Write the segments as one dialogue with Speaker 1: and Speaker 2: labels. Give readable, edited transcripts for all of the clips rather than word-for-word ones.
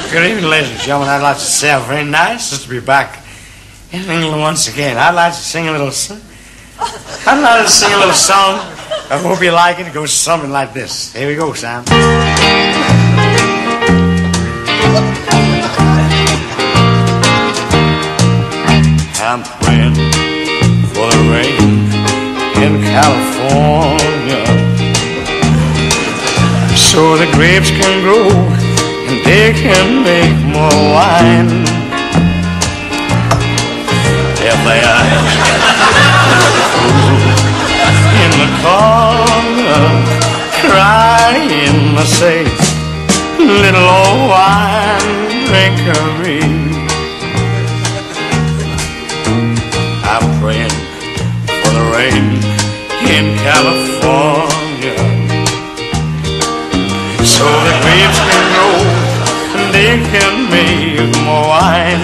Speaker 1: Good evening, ladies and gentlemen. I'd like to say how very nice it is to be back in England once again. I'd like to sing a little song. I hope you like it. It goes something like this. Here we go, Sam. I'm praying for the rain in California, so the grapes can grow and they can make more wine. If they ask in the corner crying, I say, little old wine drinker me. I'm praying for the rain in California, so the grapes can grow and they can make more wine.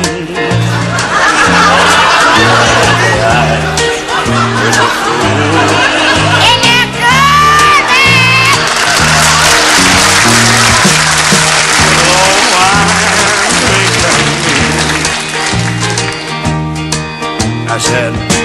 Speaker 1: I said